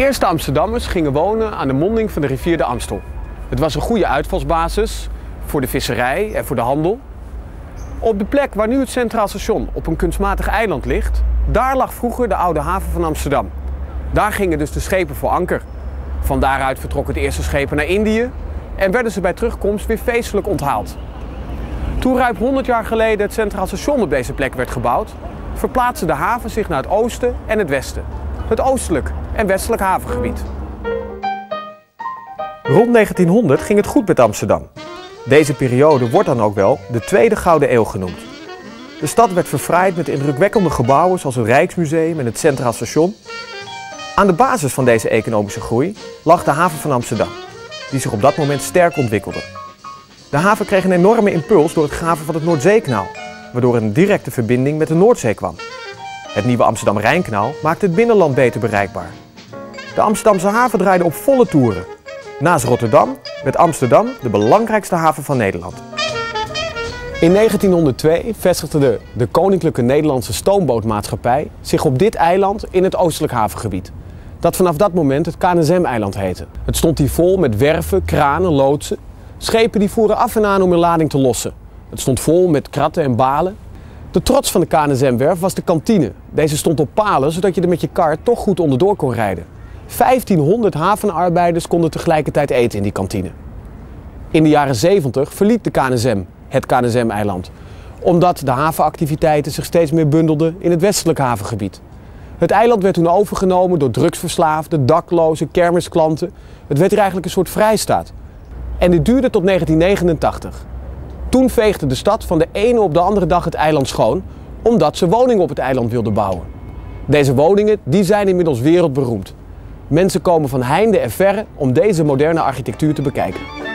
eerste Amsterdammers gingen wonen aan de monding van de rivier de Amstel. Het was een goede uitvalsbasis voor de visserij en voor de handel. Op de plek waar nu het Centraal Station op een kunstmatig eiland ligt, daar lag vroeger de oude haven van Amsterdam. Daar gingen dus de schepen voor anker. Van daaruit vertrokken de eerste schepen naar Indië en werden ze bij terugkomst weer feestelijk onthaald. Toen ruim 100 jaar geleden het Centraal Station op deze plek werd gebouwd, verplaatste de haven zich naar het oosten en het westen. Het oostelijk en westelijk havengebied. Rond 1900 ging het goed met Amsterdam. Deze periode wordt dan ook wel de Tweede Gouden Eeuw genoemd. De stad werd verfraaid met indrukwekkende gebouwen zoals het Rijksmuseum en het Centraal Station. Aan de basis van deze economische groei lag de haven van Amsterdam, die zich op dat moment sterk ontwikkelde. De haven kreeg een enorme impuls door het graven van het Noordzeekanaal, waardoor er een directe verbinding met de Noordzee kwam. Het nieuwe Amsterdam-Rijnkanaal maakte het binnenland beter bereikbaar. De Amsterdamse haven draaide op volle toeren. Naast Rotterdam werd Amsterdam de belangrijkste haven van Nederland. In 1902 vestigde de Koninklijke Nederlandse Stoombootmaatschappij zich op dit eiland in het oostelijk havengebied, dat vanaf dat moment het KNSM-eiland heette. Het stond hier vol met werven, kranen, loodsen, schepen die voeren af en aan om hun lading te lossen. Het stond vol met kratten en balen. De trots van de KNSM-werf was de kantine. Deze stond op palen, zodat je er met je kar toch goed onderdoor kon rijden. 1500 havenarbeiders konden tegelijkertijd eten in die kantine. In de jaren 70 verliet de KNSM het KNSM-eiland, omdat de havenactiviteiten zich steeds meer bundelden in het westelijk havengebied. Het eiland werd toen overgenomen door drugsverslaafden, daklozen, kermisklanten. Het werd hier eigenlijk een soort vrijstaat. En dit duurde tot 1989. Toen veegde de stad van de ene op de andere dag het eiland schoon, omdat ze woningen op het eiland wilden bouwen. Deze woningen die zijn inmiddels wereldberoemd. Mensen komen van heinde en verre om deze moderne architectuur te bekijken.